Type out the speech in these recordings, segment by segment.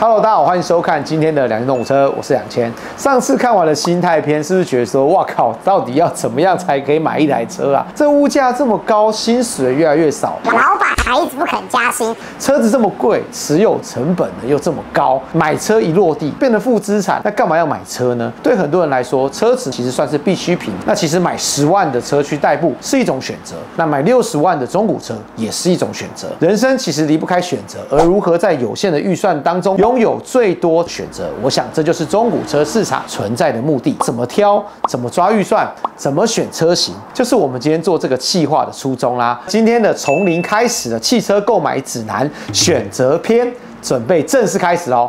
Hello， 大家好，欢迎收看今天的两千中古车，我是2000。上次看完了心态篇，是不是觉得说，哇靠，到底要怎么样才可以买一台车啊？这物价这么高，薪水越来越少， 老板还一直不肯加薪， 车子这么贵，持有成本呢又这么高，买车一落地变成负资产，那干嘛要买车呢？对很多人来说，车子其实算是必需品。那其实买10万的车去代步是一种选择，那买60万的中古车也是一种选择。人生其实离不开选择，而如何在有限的预算当中拥有最多选择，我想这就是中古车市场存在的目的。怎么挑，怎么抓预算，怎么选车型，就是我们今天做这个企划的初衷啦。今天的从零开始的汽车购买指南选择篇，准备正式开始喽。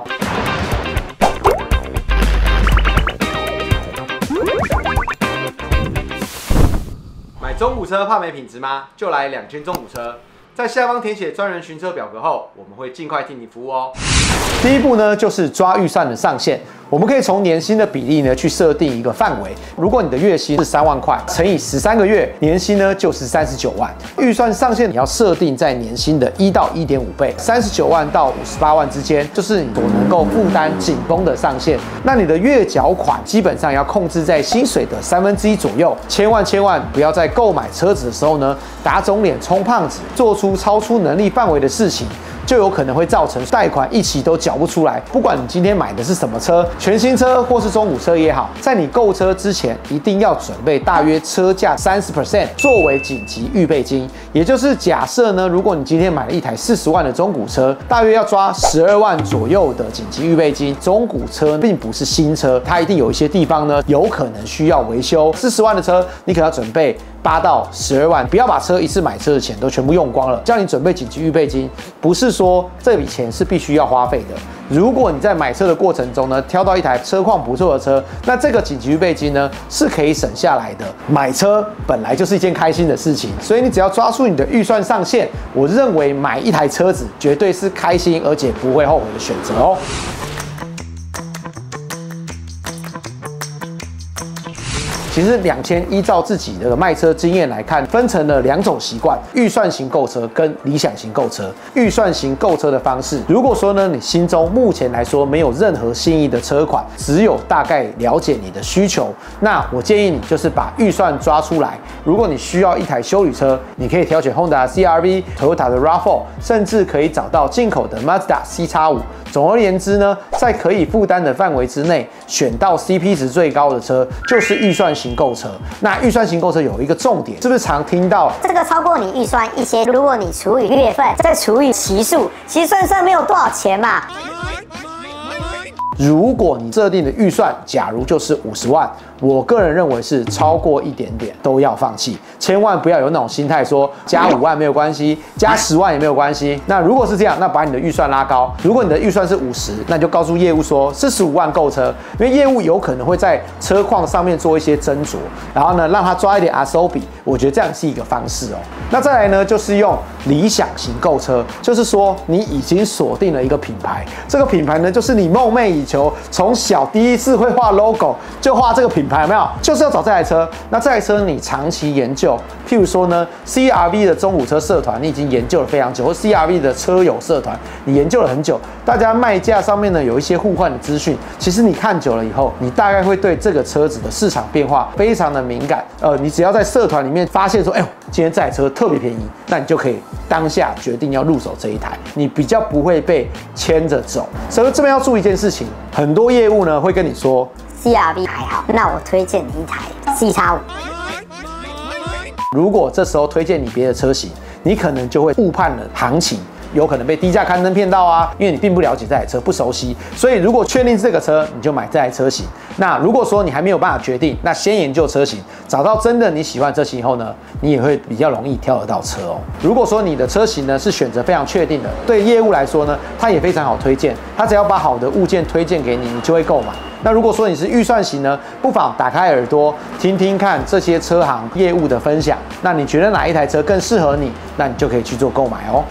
买中古车怕没品质吗？就来2000中古车。在下方填写专人询车表格后，我们会尽快替你服务哦。第一步呢，就是抓预算的上限。我们可以从年薪的比例呢去设定一个范围。如果你的月薪是3万块，乘以13个月，年薪呢就是39万。预算上限你要设定在年薪的1到1.5倍，39万到58万之间，就是你所能够负担紧绷的上限。那你的月缴款基本上要控制在薪水的1/3左右。千万不要在购买车子的时候呢打肿脸充胖子，做出超出能力范围的事情，就有可能会造成贷款一期都缴不出来。不管你今天买的是什么车，全新车或是中古车也好，在你购车之前，一定要准备大约车价30% 作为紧急预备金。也就是假设呢，如果你今天买了一台40万的中古车，大约要抓12万左右的紧急预备金。中古车并不是新车，它一定有一些地方呢有可能需要维修。40万的车，你可能要准备8到12万，不要把车一次买车的钱都全部用光了，叫你准备紧急预备金，不是说这笔钱是必须要花费的。如果你在买车的过程中呢，挑到一台车况不错的车，那这个紧急预备金呢是可以省下来的。买车本来就是一件开心的事情，所以你只要抓住你的预算上限，我认为买一台车子绝对是开心而且不会后悔的选择哦。其实2000依照自己的卖车经验来看，分成了2种习惯：预算型购车跟理想型购车。预算型购车的方式，如果说呢，你心中目前来说没有任何心仪的车款，只有大概了解你的需求，那我建议你就是把预算抓出来。如果你需要一台休旅车，你可以挑选 Honda CR-V、Toyota 的 RAV4， 甚至可以找到进口的 Mazda CX-5。总而言之呢，在可以负担的范围之内，选到 CP 值最高的车，就是预算型购车。那预算型购车有一个重点，是不是常听到这个超过你预算一些，如果你除以月份，再除以期数，其实算没有多少钱嘛。 如果你设定的预算，假如就是50万，我个人认为是超过一点点都要放弃，千万不要有那种心态说加5万没有关系，加10万也没有关系。那如果是这样，那把你的预算拉高。如果你的预算是50，那你就告诉业务说45万购车，因为业务有可能会在车况上面做一些斟酌，然后呢让他抓一点 SOP， 我觉得这样是一个方式哦。那再来呢，就是用理想型购车，就是说你已经锁定了一个品牌，这个品牌呢就是你梦寐以求，从小第一次会画 logo 就画这个品牌，有没有？就是要找这台车。那这台车你长期研究，譬如说呢 CR-V 的中古车社团，你已经研究了非常久，或 CR-V 的车友社团，你研究了很久，大家卖价上面呢有一些互换的资讯，其实你看久了以后，你大概会对这个车子的市场变化非常的敏感。你只要在社团里面发现说，哎呦，今天这台车特别便宜，那你就可以当下决定要入手这一台，你比较不会被牵着走。所以这边要注意一件事情，很多业务呢会跟你说 CR-V 还好，那我推荐你一台 CX-5。 如果这时候推荐你别的车型，你可能就会误判了行情，有可能被低价刊登骗到啊，因为你并不了解这台车，不熟悉。所以如果确定这个车，你就买这台车型。那如果说你还没有办法决定，那先研究车型，找到真的你喜欢车型以后呢，你也会比较容易挑得到车哦。如果说你的车型呢是选择非常确定的，对业务来说呢，它也非常好推荐，它只要把好的物件推荐给你，你就会购买。那如果说你是预算型呢，不妨打开耳朵听听看这些车行业务的分享，那你觉得哪一台车更适合你，那你就可以去做购买哦。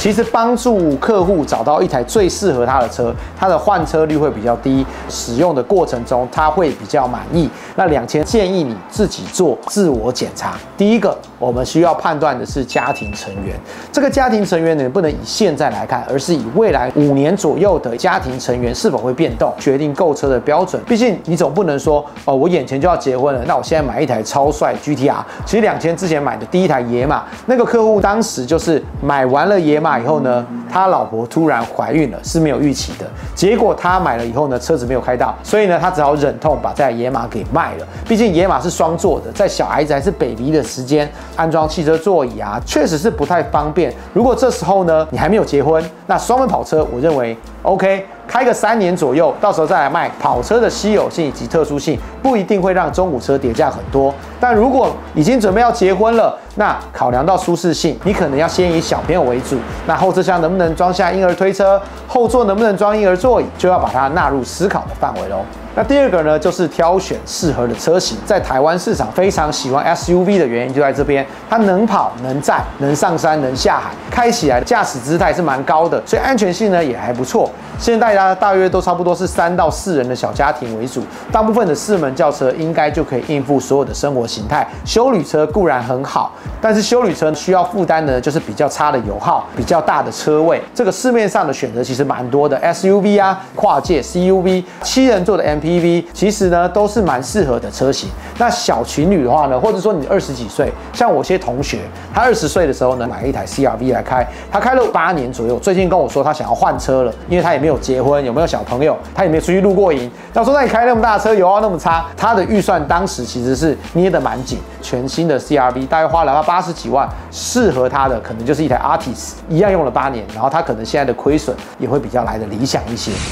其实帮助客户找到一台最适合他的车，他的换车率会比较低，使用的过程中他会比较满意。那2000建议你自己做自我检查。第一个，我们需要判断的是家庭成员。这个家庭成员呢，不能以现在来看，而是以未来5年左右的家庭成员是否会变动，决定购车的标准。毕竟你总不能说，我眼前就要结婚了，那我现在买一台超帅 GTR。其实2000之前买的第一台野马，那个客户当时就是买完了野马以后呢，他老婆突然怀孕了，是没有预期的。结果他买了以后呢，车子没有开到，所以呢，他只好忍痛把这台野马给卖了。毕竟野马是双座的，在小孩子还是 baby 的时间，安装汽车座椅啊，确实是不太方便。如果这时候呢，你还没有结婚，那双门跑车，我认为 OK。开个3年左右，到时候再来卖。跑车的稀有性以及特殊性不一定会让中古车跌价很多，但如果已经准备要结婚了，那考量到舒适性，你可能要先以小朋友为主。那后车厢能不能装下婴儿推车，后座能不能装婴儿座椅，就要把它纳入思考的范围喽。那第二个呢，就是挑选适合的车型。在台湾市场非常喜欢 SUV 的原因就在这边，它能跑、能载、能上山、能下海，开起来驾驶姿态是蛮高的，所以安全性呢也还不错。现在大约都差不多是3到4人的小家庭为主，大部分的4门轿车应该就可以应付所有的生活形态。休旅车固然很好，但是休旅车需要负担的就是比较差的油耗、比较大的车位。这个市面上的选择其实蛮多的 ，SUV 啊、跨界 CUV、7人座的 MPV， 其实呢都是蛮适合的车型。那小情侣的话呢，或者说你20几岁，像我些同学，他20岁的时候呢买了一台 CR-V 来开，他开了8年左右，最近跟我说他想要换车了，因为他也没有结婚，有没有小朋友，他也没有出去露过营。那说那你开那么大的车，油耗那么差，他的预算当时其实是捏得蛮紧。全新的 CR-V 大概花了他80几万，适合他的可能就是一台 Artis， 一样用了8年，然后他可能现在的亏损也会比较来的理想一些。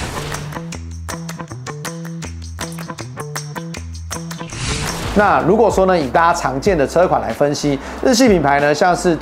那如果说呢，以大家常见的车款来分析，日系品牌呢，像是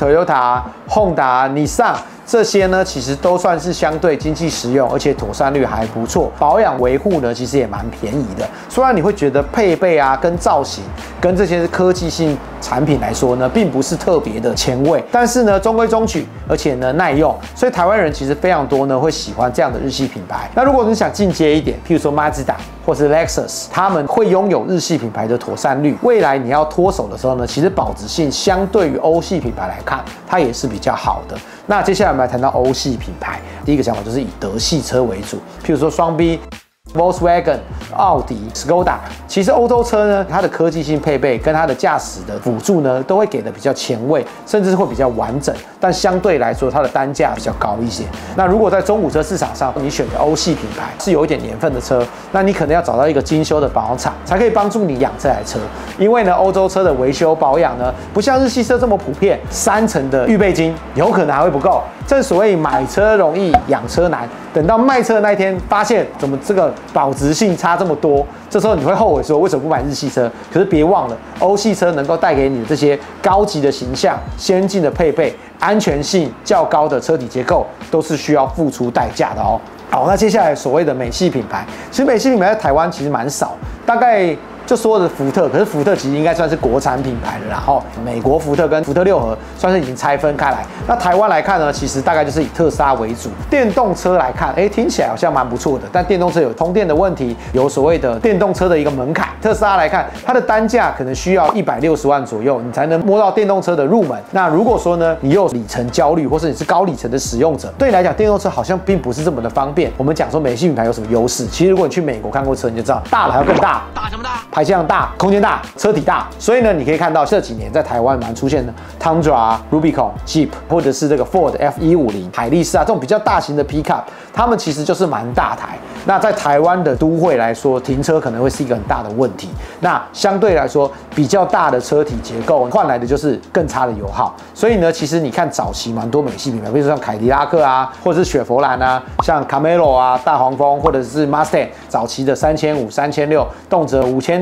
Toyota、Honda、Nissan。这些呢，其实都算是相对经济实用，而且妥善率还不错。保养维护呢，其实也蛮便宜的。虽然你会觉得配备啊、跟造型、跟这些科技性产品来说呢，并不是特别的前卫，但是呢，中规中矩，而且呢耐用，所以台湾人其实非常多呢会喜欢这样的日系品牌。那如果你想进阶一点，譬如说 Mazda 或是 Lexus， 他们会拥有日系品牌的妥善率。未来你要脱手的时候呢，其实保值性相对于欧系品牌来看，它也是比较好的。那接下来我们来谈到欧系品牌，第一个想法就是以德系车为主，譬如说双 B、Volkswagen、奥迪、Skoda， 其实欧洲车呢，它的科技性配备跟它的驾驶的辅助呢，都会给的比较前卫，甚至是会比较完整，但相对来说，它的单价比较高一些。那如果在中古车市场上，你选的欧系品牌是有一点年份的车，那你可能要找到一个精修的保养厂，才可以帮助你养这台车。因为呢，欧洲车的维修保养呢，不像日系车这么普遍，3成的预备金有可能还会不够。正所谓买车容易养车难，等到卖车的那一天，发现怎么这个保值性差这么多，这时候你会后悔说为什么不买日系车？可是别忘了，欧系车能够带给你的这些高级的形象、先进的配备、安全性较高的车体结构，都是需要付出代价的哦。好，那接下来所谓的美系品牌，其实美系品牌在台湾其实蛮少，大概就说的福特，可是福特其实应该算是国产品牌的啦。然后美国福特跟福特6合算是已经拆分开来。那台湾来看呢，其实大概就是以特斯拉为主。电动车来看，听起来好像蛮不错的，但电动车有通电的问题，有所谓的电动车的一个门槛。特斯拉来看，它的单价可能需要160万左右，你才能摸到电动车的入门。那如果说呢，你又有里程焦虑，或是你是高里程的使用者，对你来讲，电动车好像并不是这么的方便。我们讲说美系品牌有什么优势，其实如果你去美国看过车，你就知道，大了还要更大，大什么大？排气量大，空间大，车体大，所以呢，你可以看到这几年在台湾蛮出现的 Tundra、Rubicon、Jeep， 或者是这个 Ford F150、海力士啊这种比较大型的 Pickup， 它们其实就是蛮大台。那在台湾的都会来说，停车可能会是一个很大的问题。那相对来说，比较大的车体结构换来的就是更差的油耗。所以呢，其实你看早期蛮多美系品牌，比如说像凯迪拉克啊，或者是雪佛兰啊，像 Camaro 啊、大黄蜂，或者是 Mustang， 早期的3500、3600，动辄5000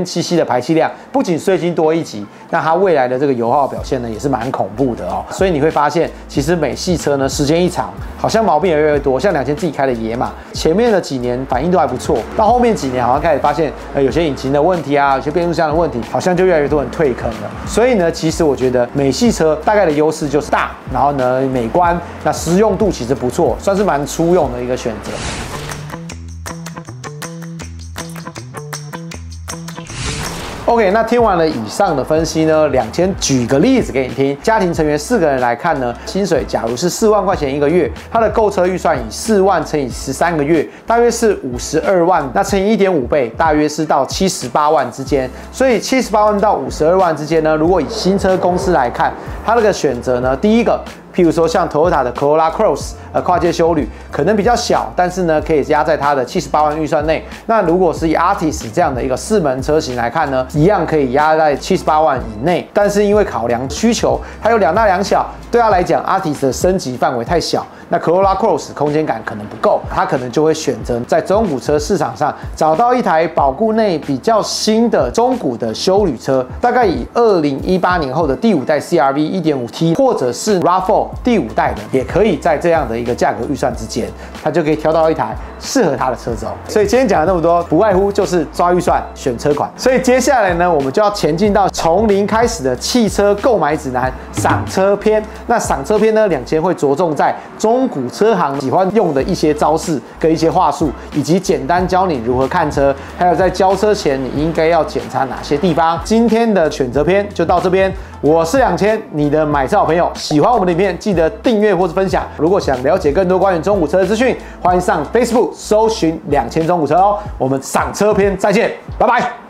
1000cc的排气量，不仅税金多一级，那它未来的这个油耗表现呢也是蛮恐怖的哦。所以你会发现，其实美系车呢时间一长，好像毛病也越来越多。像2000自己开的野马，前面的几年反应都还不错，到后面几年好像开始发现，有些引擎的问题啊，有些变速箱的问题，好像就越来越多人退坑了。所以呢，其实我觉得美系车大概的优势就是大，然后呢美观，那实用度其实不错，算是蛮出用的一个选择。OK， 那听完了以上的分析呢，2000举个例子给你听，家庭成员4个人来看呢，薪水假如是4万块钱一个月，他的购车预算以4万乘以13个月，大约是52万，那乘以1.5倍，大约是到78万之间。所以78万到52万之间呢，如果以新车公司来看，它那个选择呢，第一个，譬如说像 Toyota 的 Corolla Cross，跨界休旅可能比较小，但是呢可以压在它的78万预算内。那如果是以 Altis 这样的一个4门车型来看呢，一样可以压在78万以内。但是因为考量需求，它有2大2小，对他来讲 Altis 的升级范围太小，那 Corolla Cross 空间感可能不够，他可能就会选择在中古车市场上找到一台保固内比较新的中古的休旅车，大概以2018年后的第5代 CRV 1.5T 或者是 RAV4 第5代的，也可以在这样的一个价格预算之间，他就可以挑到一台适合他的车子哦。所以今天讲了那么多，不外乎就是抓预算、选车款。所以接下来呢，我们就要前进到从零开始的汽车购买指南赏车篇。那赏车篇呢，2000会着重在中古车行喜欢用的一些招式跟一些话术，以及简单教你如何看车，还有在交车前你应该要检查哪些地方。今天的选择篇就到这边，我是2000，你的买车好朋友。喜欢我们的影片，记得订阅或是分享。如果想了解更多关于中古车的资讯，欢迎上 Facebook 搜寻2000中古车哦。我们赏车篇再见，拜拜。